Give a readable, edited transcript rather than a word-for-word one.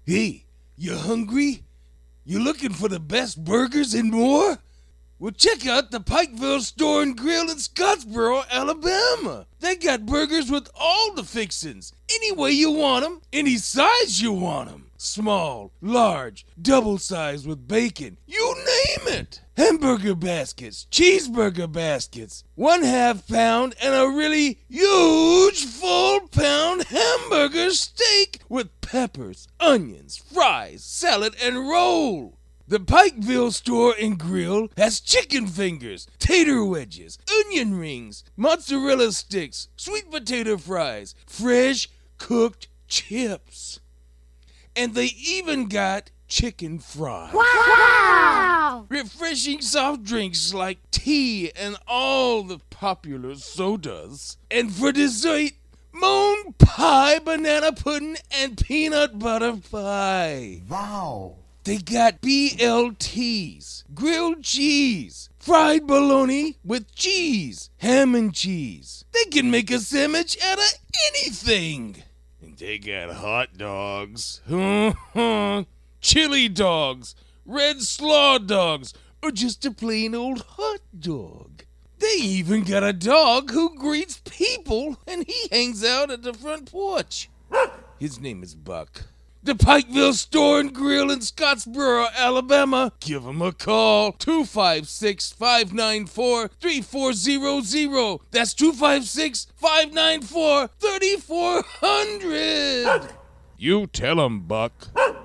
Hey, you hungry? You looking for the best burgers and more? Well, check out the Pikeville Store Grill in Scottsboro, Alabama. They got burgers with all the fixins, any way you want them, any size you want them. Small, large, double size with bacon, you name it. Hamburger baskets, cheeseburger baskets, 1/2 pound and a really huge full pound hamburger steak with peppers, onions, fries, salad, and roll. The Pikeville Store and Grill has chicken fingers, tater wedges, onion rings, mozzarella sticks, sweet potato fries, fresh cooked chips. And they even got chicken fries. Wow! Refreshing soft drinks like tea and all the popular sodas. And for dessert, moon pie, banana pudding, and peanut butter pie. Wow! They got BLTs, grilled cheese, fried bologna with cheese, ham and cheese. They can make a sandwich out of anything. And they got hot dogs, chili dogs, red slaw dogs, or just a plain old hot dog. They even got a dog who greets people, and he hangs out at the front porch. His name is Buck. The Pikeville Store and Grill in Scottsboro, Alabama. Give them a call, 256-594-3400. That's 256-594-3400. You tell them, Buck.